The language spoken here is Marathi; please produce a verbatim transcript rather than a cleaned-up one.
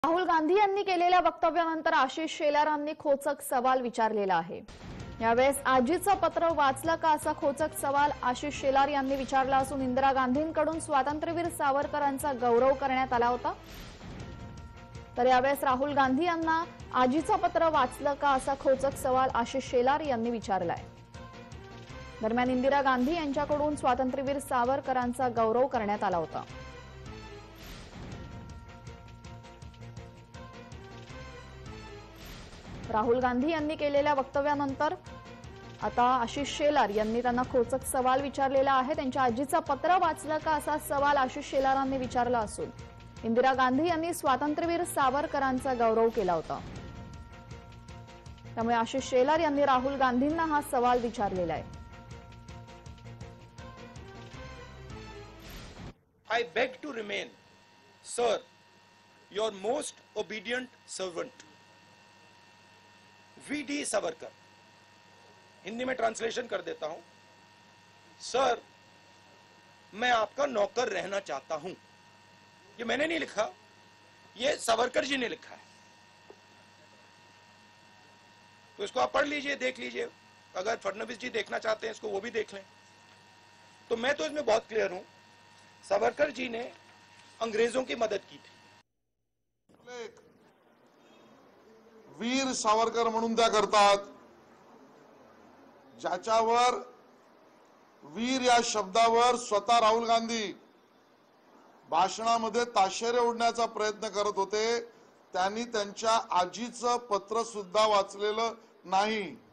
राहुल गांधी यांनी केलेल्या वक्तव्यानंतर आशिष शेलारांनी खोचक सवाल विचारलेला आहे। यावेळेस आजीचं पत्र वाचलं का असा खोचक सवाल आशिष शेलार यांनी विचारला असून इंदिरा गांधींकडून स्वातंत्र्यवीर सावरकरांचा गौरव करण्यात आला होता। तर यावेळेस राहुल गांधी यांना आजीचं पत्र वाचलं का असा खोचक सवाल आशिष शेलार यांनी विचारलाय। दरम्यान इंदिरा गांधी यांच्याकडून स्वातंत्र्यवीर सावरकरांचा गौरव करण्यात आला होता। राहुल गांधी यांनी केलेल्या वक्तव्यानंतर आता आशिष शेलार यांनी त्यांना खोचक सवाल विचारलेला आहे। त्यांच्या आजीचं पत्र वाचलं का असा सवाल आशिष शेलारांनी विचारला असून इंदिरा गांधी यांनी स्वातंत्र्यवीर सावरकरांचा गौरव केला होता। त्यामुळे आशिष शेलार यांनी राहुल गांधींना हा सवाल विचारलेला आहे। I beg to remain, sir, your most obedient servant. V D Savarkar. Hindi में ट्रांसलेशन कर देता हूं। सर, मैं आपका नौकर रहना चाहता हूं। ये मैंने नहीं लिखा, ये सावरकर जी ने लिखा है। तो इसको आप पढ़ लीजिए, देख लीजिए। अगर फडणवीस जी देखना चाहते हैं इसको, वो भी देख लें। तो मैं तो इसमें बहुत क्लियर हूं, सावरकर जी ने अंग्रेजों की मदद की थी। वीर सावरकर म्हणून त्या करतात, ज्याच्यावर वीर या शब्दावर स्वतः राहुल गांधी भाषणामध्ये ताशेरे ओढण्याचा प्रयत्न करत होते। त्यांनी त्यांच्या आजीचं पत्र सुद्धा वाचलेलं नाही।